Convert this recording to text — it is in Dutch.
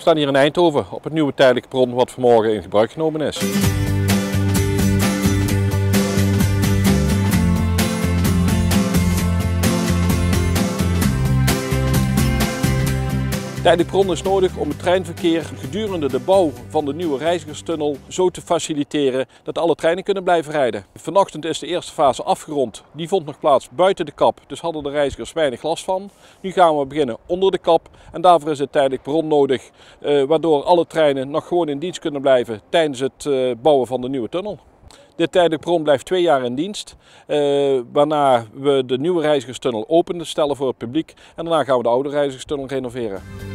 We staan hier in Eindhoven op het nieuwe tijdelijke perron wat vanmorgen in gebruik genomen is. Tijdelijk perron is nodig om het treinverkeer gedurende de bouw van de nieuwe reizigerstunnel zo te faciliteren dat alle treinen kunnen blijven rijden. Vanochtend is de eerste fase afgerond. Die vond nog plaats buiten de kap, dus hadden de reizigers weinig last van. Nu gaan we beginnen onder de kap en daarvoor is het tijdelijk perron nodig, waardoor alle treinen nog gewoon in dienst kunnen blijven tijdens het bouwen van de nieuwe tunnel. Dit tijdelijk perron blijft 2 jaar in dienst, waarna we de nieuwe reizigerstunnel open stellen voor het publiek en daarna gaan we de oude reizigerstunnel renoveren.